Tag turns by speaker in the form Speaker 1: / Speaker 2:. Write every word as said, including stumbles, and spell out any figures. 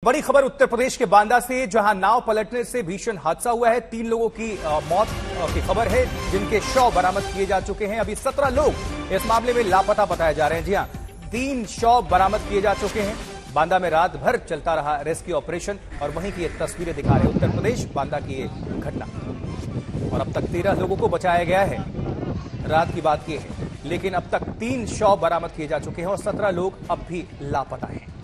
Speaker 1: बड़ी खबर उत्तर प्रदेश के बांदा से, जहां नाव पलटने से भीषण हादसा हुआ है। तीन लोगों की मौत की खबर है, जिनके शव बरामद किए जा चुके हैं। अभी सत्रह लोग इस मामले में लापता बताए जा रहे हैं। जी हां, तीन शव बरामद किए जा चुके हैं। बांदा में रात भर चलता रहा रेस्क्यू ऑपरेशन और वहीं की ये तस्वीरें दिखा रहे हैं उत्तर प्रदेश बांदा की ये घटना। और अब तक तेरह लोगों को बचाया गया है, रात की बात की है, लेकिन अब तक तीन शव बरामद किए जा चुके हैं और सत्रह लोग अब भी लापता हैं।